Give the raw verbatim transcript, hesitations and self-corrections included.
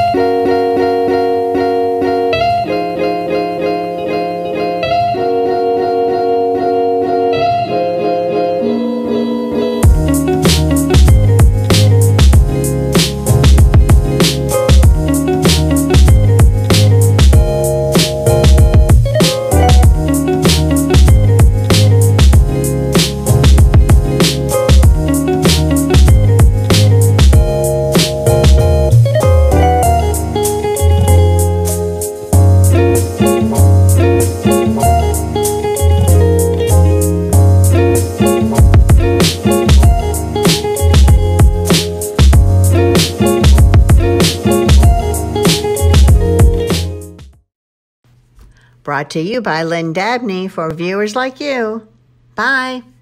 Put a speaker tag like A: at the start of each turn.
A: Brought to you by Lynn Dabney for viewers like you. Bye.